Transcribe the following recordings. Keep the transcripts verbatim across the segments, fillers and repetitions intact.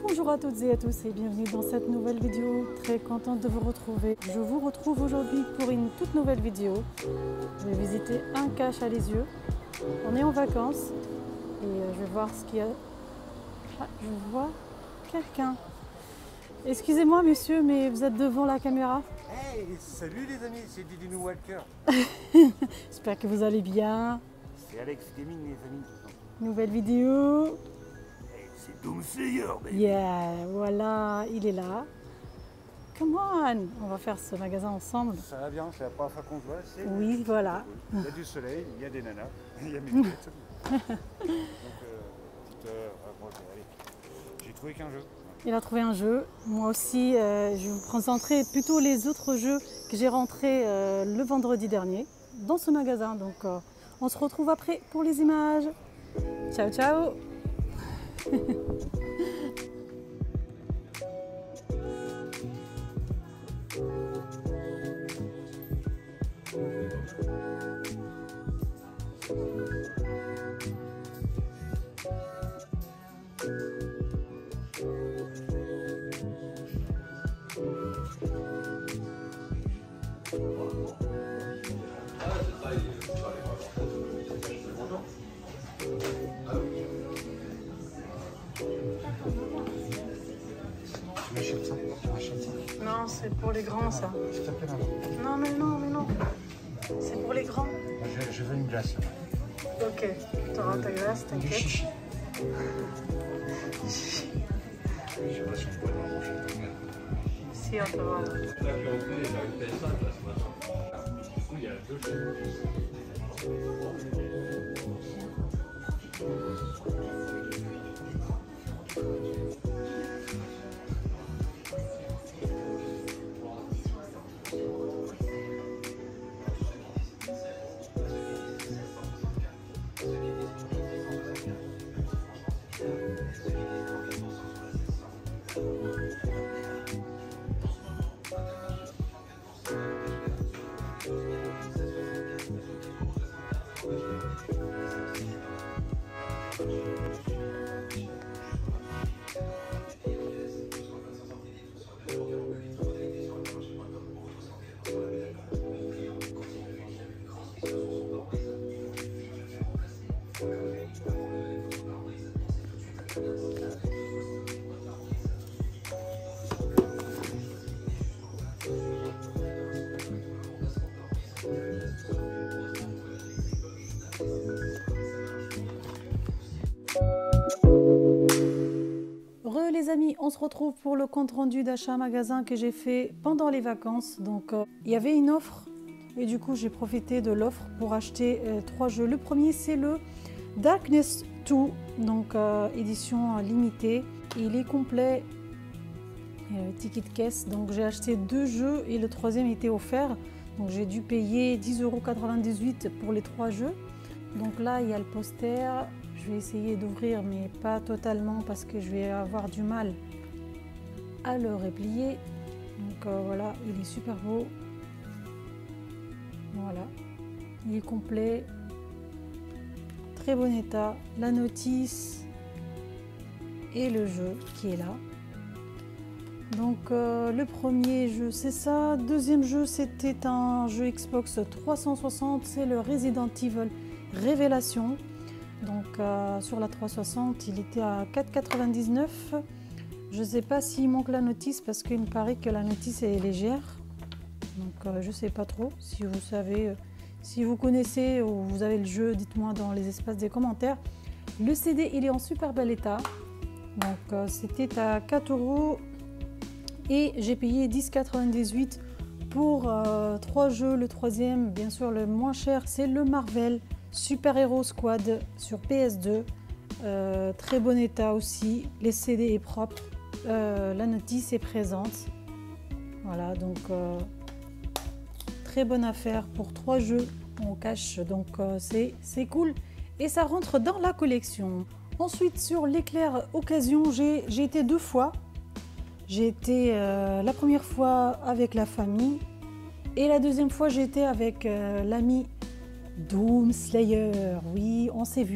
Bonjour à toutes et à tous et bienvenue dans cette nouvelle vidéo. Très contente de vous retrouver. Je vous retrouve aujourd'hui pour une toute nouvelle vidéo. Je vais visiter un cache à les yeux. On est en vacances et je vais voir ce qu'il y a. Ah, je vois quelqu'un. Excusez-moi monsieur, mais vous êtes devant la caméra. Hey, salut les amis, c'est Didi Walker. J'espère que vous allez bien. C'est Alex Gaming les amis. Nouvelle vidéo. Hey, c'est Doomslayer, baby. Yeah, voilà, il est là. Come on, on va faire ce magasin ensemble. Ça va bien, c'est la première fois qu'on se voit. C'est Oui, voilà. Il y a du soleil, il y a des nanas, il y a mes lunettes. Donc, euh, petite heure, moi, allez, j'ai trouvé qu'un jeu. Il a trouvé un jeu. Moi aussi, euh, je vais vous présenter plutôt les autres jeux que j'ai rentrés euh, le vendredi dernier dans ce magasin. Donc, euh, on se retrouve après pour les images. Ciao, ciao. Tu m'achètes ça? Tu m'achètes ça? Non, c'est pour les grands, ça. S'il te plaît, là. Non, mais non, mais non. C'est pour les grands. Je, je veux une glace. Ok, tu auras ta glace, Du t'inquiète. chichi. Je sais pas si on peut vraiment manger. Si, on peut voir. Re les amis, on se retrouve pour le compte rendu d'achat magasin que j'ai fait pendant les vacances. Donc euh, il y avait une offre et du coup j'ai profité de l'offre pour acheter euh, trois jeux. Le premier c'est le Darkness deux, donc euh, édition euh, limitée. Il est complet, euh, ticket de caisse. Donc j'ai acheté deux jeux et le troisième était offert. Donc j'ai dû payer dix euros quatre-vingt-dix-huit pour les trois jeux. Donc là il y a le poster. Je vais essayer d'ouvrir mais pas totalement parce que je vais avoir du mal à le replier. Donc euh, voilà, il est super beau. Voilà, il est complet, très bon état. La notice et le jeu qui est là. Donc euh, le premier jeu c'est ça. Deuxième jeu c'était un jeu Xbox trois cent soixante, c'est le Resident Evil Révélation. Donc euh, sur la trois cent soixante il était à quatre euros quatre-vingt-dix-neuf. Je ne sais pas s'il manque la notice parce qu'il me paraît que la notice est légère. Donc euh, je ne sais pas trop. Si vous savez, euh, si vous connaissez ou vous avez le jeu, dites-moi dans les espaces des commentaires. Le C D il est en super bel état. Donc euh, c'était à quatre euros et j'ai payé dix euros quatre-vingt-dix-huit pour euh, trois jeux. Le troisième, bien sûr le moins cher, c'est le Marvel Super Hero Squad sur P S deux, euh, très bon état aussi, les C D est propre, euh, la notice est présente. Voilà, donc euh, très bonne affaire pour trois jeux en cash, donc euh, c'est cool et ça rentre dans la collection. Ensuite sur l'éclair occasion, j'ai été deux fois. J'ai été euh, la première fois avec la famille et la deuxième fois j'ai été avec euh, l'ami Doomslayer. Oui, on s'est vu.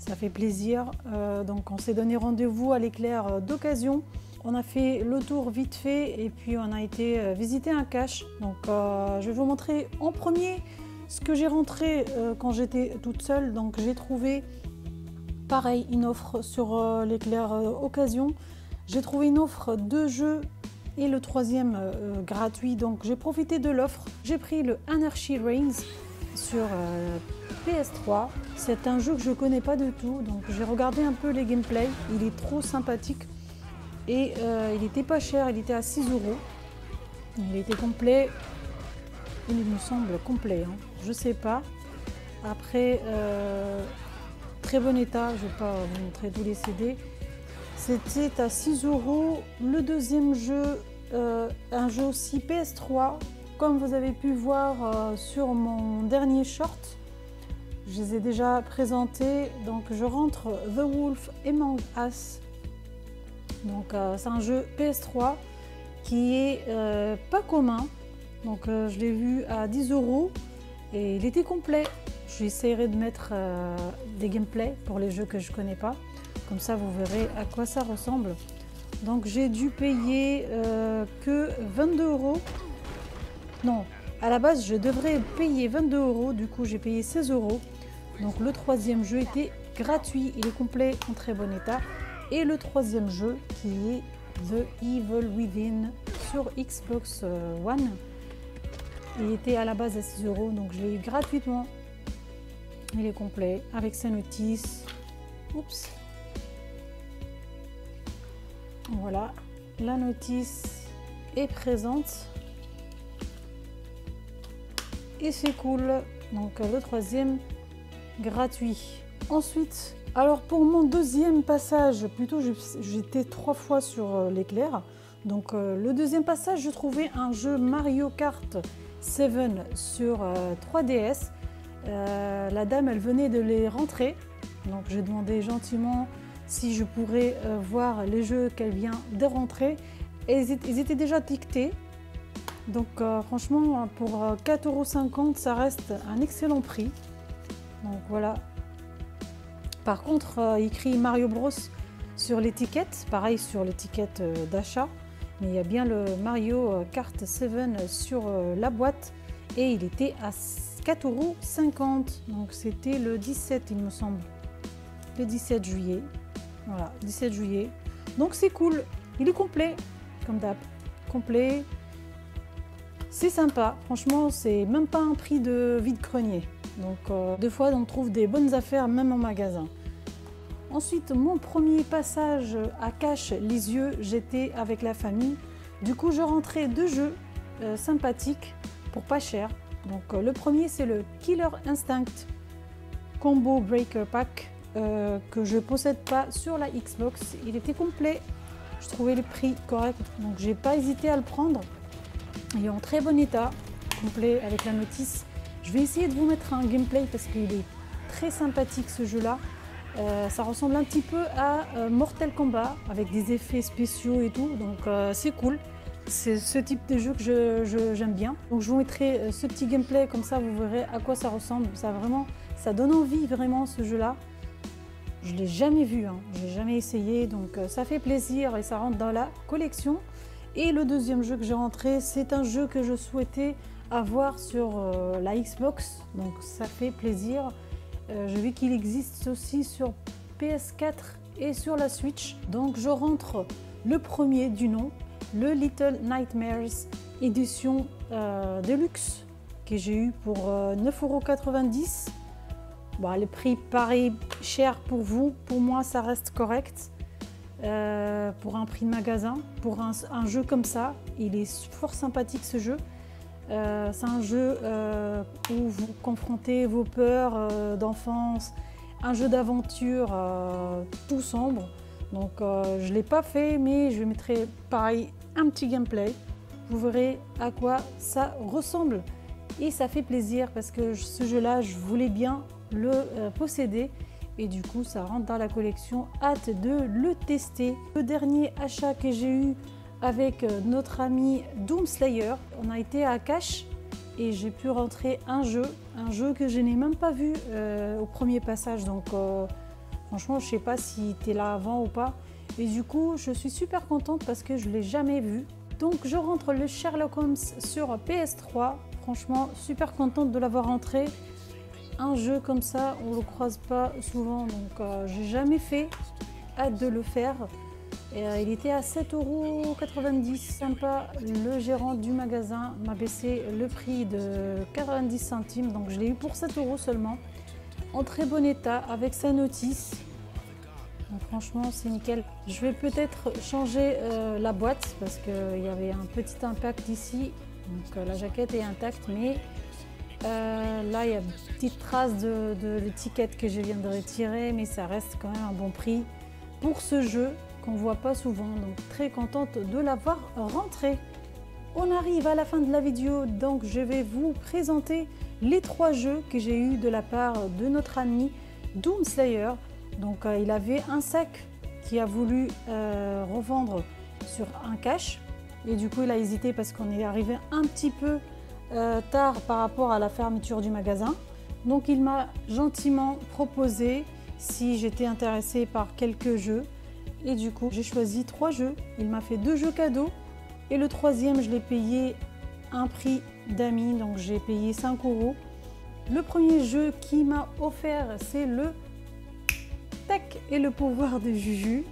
ça fait plaisir. Euh, donc on s'est donné rendez-vous à l'éclair d'occasion. On a fait le tour vite fait et puis on a été visiter un cache. Donc euh, je vais vous montrer en premier ce que j'ai rentré euh, quand j'étais toute seule. Donc j'ai trouvé pareil une offre sur euh, l'éclair euh, occasion. J'ai trouvé une offre de jeux et le troisième euh, gratuit. Donc j'ai profité de l'offre. J'ai pris le Anarchy Reigns sur euh, P S trois. C'est un jeu que je ne connais pas du tout. Donc j'ai regardé un peu les gameplays. Il est trop sympathique. Et euh, il était pas cher, il était à six euros. Il était complet. Il me semble complet, hein. Je sais pas. Après, euh, très bon état, je vais pas vous montrer tous les C D. C'était à six euros. Le deuxième jeu, euh, un jeu aussi P S trois. Comme vous avez pu voir euh, sur mon dernier short, je les ai déjà présentés. Donc je rentre The Wolf Among Us. Donc euh, c'est un jeu P S trois qui est euh, pas commun. Donc euh, je l'ai vu à dix euros et il était complet. J'essaierai de mettre euh, des gameplays pour les jeux que je connais pas. Comme ça vous verrez à quoi ça ressemble. Donc j'ai dû payer euh, que vingt-deux euros. Non, à la base je devrais payer vingt-deux euros. Du coup j'ai payé seize euros. Donc le troisième jeu était gratuit. Il est complet, en très bon état. Et le troisième jeu qui est The Evil Within sur Xbox One. Il était à la base à six euros, donc je l'ai eu gratuitement. Il est complet avec sa notice. Oups. Voilà, la notice est présente. Et c'est cool. Donc le troisième gratuit. Ensuite, alors pour mon deuxième passage, plutôt j'étais trois fois sur l'éclair. Donc euh, le deuxième passage, je trouvais un jeu Mario Kart sept sur euh, trois D S. Euh, la dame, elle venait de les rentrer. Donc j'ai demandé gentiment si je pourrais euh, voir les jeux qu'elle vient de rentrer. Et ils, ils étaient déjà ticketés. Donc euh, franchement, pour euh, quatre euros cinquante, ça reste un excellent prix. Donc voilà. Par contre, euh, il écrit Mario Bros sur l'étiquette, pareil sur l'étiquette euh, d'achat, mais il y a bien le Mario Kart sept sur euh, la boîte et il était à quatre euros cinquante. Donc c'était le dix-sept, il me semble, le dix-sept juillet. Voilà, dix-sept juillet. Donc c'est cool, il est complet, comme d'hab, complet. C'est sympa, franchement, c'est même pas un prix de vide-grenier. Donc euh, deux fois on trouve des bonnes affaires même en magasin. Ensuite mon premier passage à Cache-Lisieux, j'étais avec la famille. Du coup je rentrais deux jeux euh, sympathiques pour pas cher. Donc euh, le premier c'est le Killer Instinct Combo Breaker Pack euh, que je possède pas sur la Xbox. Il était complet, je trouvais le prix correct, donc j'ai pas hésité à le prendre. Il est en très bon état, complet avec la notice. Je vais essayer de vous mettre un gameplay parce qu'il est très sympathique ce jeu-là. Euh, ça ressemble un petit peu à euh, Mortal Kombat avec des effets spéciaux et tout, donc euh, c'est cool. C'est ce type de jeu que je, je, j'aime bien. Donc je vous mettrai ce petit gameplay, comme ça vous verrez à quoi ça ressemble. Ça, vraiment, ça donne envie vraiment ce jeu-là. Je ne l'ai jamais vu, hein. Je n'ai jamais essayé, donc euh, ça fait plaisir et ça rentre dans la collection. Et le deuxième jeu que j'ai rentré, c'est un jeu que je souhaitais avoir sur euh, la Xbox, donc ça fait plaisir. Euh, j'ai vu qu'il existe aussi sur P S quatre et sur la Switch. Donc je rentre le premier du nom, le Little Nightmares édition euh, Deluxe que j'ai eu pour euh, neuf euros quatre-vingt-dix. Bon, le prix paraît cher pour vous, pour moi ça reste correct. Euh, pour un prix de magasin, pour un, un jeu comme ça, il est fort sympathique ce jeu. Euh, c'est un jeu euh, où vous confrontez vos peurs euh, d'enfance, un jeu d'aventure euh, tout sombre. Donc euh, je ne l'ai pas fait, mais je mettrai pareil un petit gameplay. Vous verrez à quoi ça ressemble. Et ça fait plaisir parce que ce jeu-là, je voulais bien le euh, posséder. Et du coup, ça rentre dans la collection. Hâte de le tester. Le dernier achat que j'ai eu avec notre ami Doomslayer, on a été à Cache et j'ai pu rentrer un jeu, un jeu que je n'ai même pas vu euh, au premier passage. Donc, euh, Franchement, je sais pas si tu es là avant ou pas. Et du coup, je suis super contente parce que je ne l'ai jamais vu. Donc, je rentre le Sherlock Holmes sur P S trois. Franchement, super contente de l'avoir rentré. Un jeu comme ça, on ne le croise pas souvent, donc euh, j'ai jamais fait. Hâte de le faire. Et, euh, il était à sept euros quatre-vingt-dix, sympa. Le gérant du magasin m'a baissé le prix de quatre-vingt-dix centimes, donc je l'ai eu pour sept euros seulement. En très bon état, avec sa notice. Donc, franchement, c'est nickel. Je vais peut-être changer euh, la boîte parce qu'il y avait un petit impact ici. Donc euh, la jaquette est intacte, mais euh, là, il y a une petite trace de, de l'étiquette que je viens de retirer, mais ça reste quand même un bon prix pour ce jeu qu'on ne voit pas souvent. Donc très contente de l'avoir rentré. On arrive à la fin de la vidéo, donc je vais vous présenter les trois jeux que j'ai eu de la part de notre ami Doomslayer. Donc euh, il avait un sac qui a voulu euh, revendre sur un cache et du coup il a hésité parce qu'on est arrivé un petit peu euh, tard par rapport à la fermeture du magasin. Donc il m'a gentiment proposé si j'étais intéressée par quelques jeux et du coup j'ai choisi trois jeux. Il m'a fait deux jeux cadeaux et le troisième je l'ai payé un prix d'amis, donc j'ai payé cinq euros. Le premier jeu qu'il m'a offert, c'est le Tac et le pouvoir de Juju.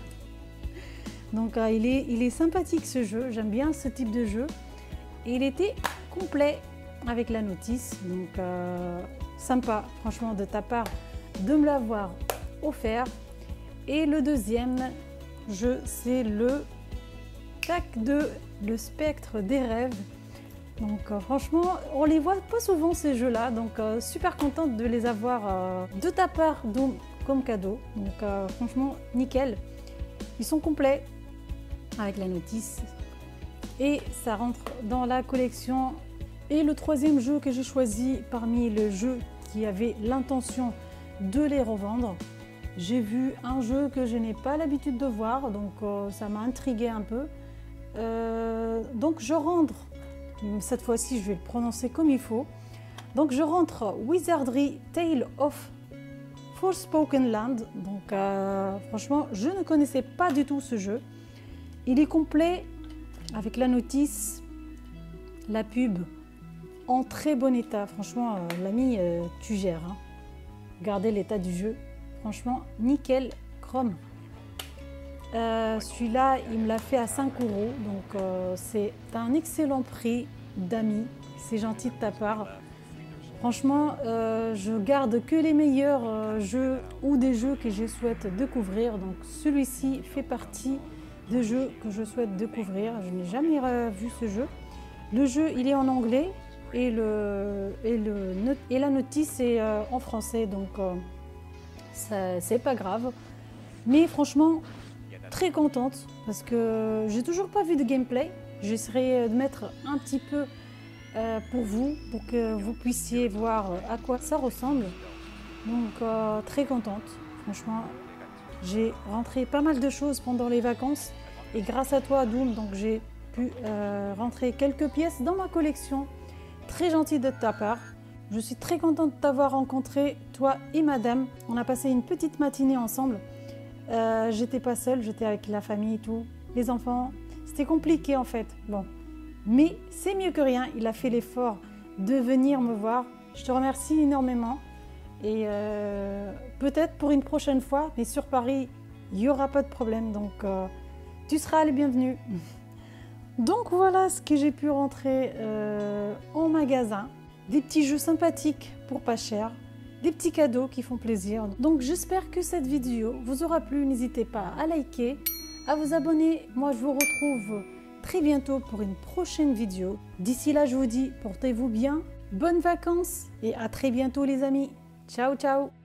Donc euh, il, est, il est sympathique ce jeu, j'aime bien ce type de jeu. Et il était complet avec la notice, donc euh, sympa franchement de ta part de me l'avoir offert. Et le deuxième jeu, c'est le Tac de le spectre des rêves. Donc euh, franchement, on les voit pas souvent ces jeux-là, donc euh, super contente de les avoir euh, de ta part donc, comme cadeau. Donc euh, franchement, nickel. Ils sont complets avec la notice et ça rentre dans la collection. Et le troisième jeu que j'ai choisi parmi les jeux qui avaient l'intention de les revendre, j'ai vu un jeu que je n'ai pas l'habitude de voir, donc euh, ça m'a intrigué un peu. Euh, donc je rentre. Cette fois-ci, je vais le prononcer comme il faut. Donc, je rentre Wizardry Tale of Forspoken Land. Donc, euh, franchement, je ne connaissais pas du tout ce jeu. Il est complet avec la notice, la pub, en très bon état. Franchement, euh, l'ami, euh, tu gères. Hein. Regardez l'état du jeu. Franchement, nickel, chrome. Euh, Celui-là, il me l'a fait à cinq euros, donc euh, c'est un excellent prix d'amis, c'est gentil de ta part. Franchement, euh, je garde que les meilleurs euh, jeux ou des jeux que je souhaite découvrir, donc celui-ci fait partie des jeux que je souhaite découvrir. Je n'ai jamais euh, vu ce jeu. Le jeu, il est en anglais et, le, et, le, et la notice est euh, en français, donc euh, c'est pas grave. Mais franchement, très contente parce que j'ai toujours pas vu de gameplay. J'essaierai de mettre un petit peu euh, pour vous, pour que vous puissiez voir à quoi ça ressemble. Donc euh, très contente. Franchement, j'ai rentré pas mal de choses pendant les vacances et grâce à toi Doom, donc j'ai pu euh, rentrer quelques pièces dans ma collection. Très gentil de ta part. Je suis très contente de t'avoir rencontré, toi et madame. On a passé une petite matinée ensemble. Euh, j'étais pas seule, j'étais avec la famille et tout, les enfants. C'était compliqué en fait. Bon, mais c'est mieux que rien. Il a fait l'effort de venir me voir. Je te remercie énormément. Et euh, peut-être pour une prochaine fois, mais sur Paris, il n'y aura pas de problème. Donc, euh, tu seras le bienvenu. Donc voilà ce que j'ai pu rentrer euh, en magasin. Des petits jeux sympathiques pour pas cher. Des petits cadeaux qui font plaisir. Donc j'espère que cette vidéo vous aura plu. N'hésitez pas à liker, à vous abonner. Moi je vous retrouve très bientôt pour une prochaine vidéo. D'ici là je vous dis portez-vous bien, bonnes vacances et à très bientôt les amis. Ciao ciao.